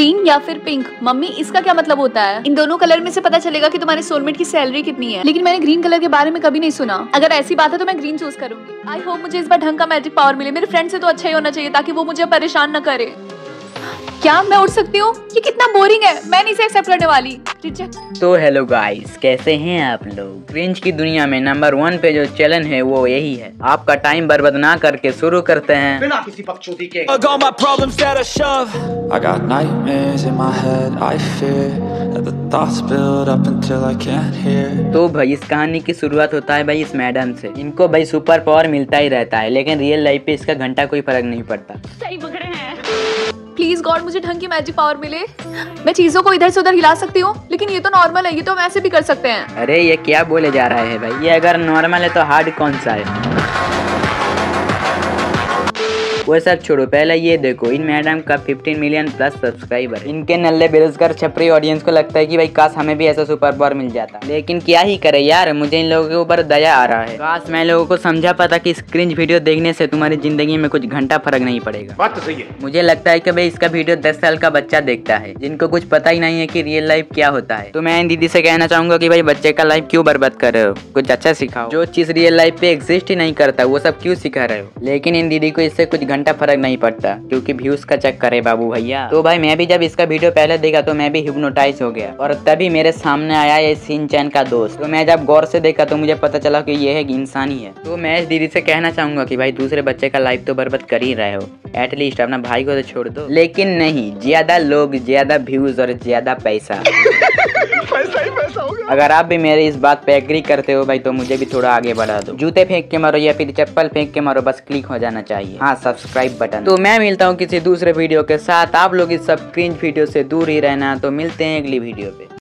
Green या फिर pink? Mummy इसका क्या मतलब होता है? इन दोनों कलर में से पता चलेगा कि तुम्हारे सोलमेट की सैलरी कितनी है। लेकिन मैंने ग्रीन कलर के बारे में कभी नहीं सुना। अगर ऐसी बात है तो मैं ग्रीन चूज करूंगी। आई होप मुझे इस बार ढंग का मैजिक पावर मिले। मेरे फ्रेंड से तो अच्छा ही होना चाहिए ताकि वो मुझे परेशान न करे। क्या मैं उड़ सकती हूँ? ये कितना बोरिंग है, मैं नहीं इसे एक्सेप्ट करने वाली। तो हेलो गाइस, कैसे हैं आप लोग? क्रिंज की दुनिया में नंबर 1 पे जो चैलेंज है वो यही है। आपका टाइम बर्बाद ना करके शुरू करते हैं बिना किसी बकचोदी के। तो भाई इस कहानी की शुरुआत होता है भाई इस मैडम से। इनको भाई सुपर पावर मिलता ही रहता है, लेकिन रियल लाइफ पे इसका घंटा कोई फर्क नहीं पड़ता। सही पकड़े हैं। प्लीज गॉड मुझे ढंग की मैजिक पावर मिले। मैं चीजों को इधर से उधर हिला सकती हूँ, लेकिन ये तो नॉर्मल है, ये तो हम ऐसे भी कर सकते हैं। अरे ये क्या बोले जा रहा है भाई? ये अगर नॉर्मल है तो हार्ड कौन सा है? वो सब छोड़ो, पहले ये देखो, इन मैडम का 15 मिलियन प्लस सब्सक्राइबर। इनके नल्ले बेरोजगार छपरी ऑडियंस को लगता है कि भाई काश हमें भी ऐसा सुपर पावर मिल जाता, लेकिन क्या ही करे यार, मुझे इन लोगों के ऊपर दया आ रहा है। काश मैं लोगों को समझा पाता कि इस क्रिंज वीडियो देखने से तुम्हारी जिंदगी में कुछ घंटा फर्क नहीं पड़ेगा। बात तो सही है। मुझे लगता है कि भाई इसका वीडियो 10 साल का बच्चा देखता है, जिनको कुछ पता ही नहीं है कि रियल लाइफ क्या होता है। तो मैं इन दीदी से कहना चाहूंगा कि भाई बच्चे का लाइफ क्यों बर्बाद कर रहे हो, कुछ अच्छा सिखाओ। जो चीज रियल लाइफ पे एग्जिस्ट ही नहीं करता वो सब क्यों सिखा रहे हो? लेकिन इन दीदी को इससे कुछ घंटा फर्क नहीं पड़ता, क्योंकि व्यूज का चक्कर है बाबू भैया। तो भाई मैं भी जब इसका वीडियो पहले देखा तो मैं भी हिप्नोटाइज हो गया, और तभी मेरे सामने आया ये शिनचैन का दोस्त। तो मैं जब गौर से देखा तो मुझे पता चला कि ये एक इंसान ही है। तो मैं इस दीदी से कहना चाहूंगा कि भाई दूसरे बच्चे का लाइफ तो बर्बाद कर ही रहे हो, एटलीस्ट अपना भाई को तो छोड़ दो। लेकिन नहीं, ज्यादा लोग, ज्यादा व्यूज और ज्यादा पैसा। पैसा ही पैसा होगा। अगर आप भी मेरे इस बात पे एग्री करते हो भाई तो मुझे भी थोड़ा आगे बढ़ा दो। जूते फेंक के मारो या फिर चप्पल फेंक के मारो, बस क्लिक हो जाना चाहिए हाँ सब्सक्राइब बटन। तो मैं मिलता हूँ किसी दूसरे वीडियो के साथ। आप लोग इस सब क्रिंज वीडियो से दूर ही रहना। तो मिलते हैं अगली वीडियो पे।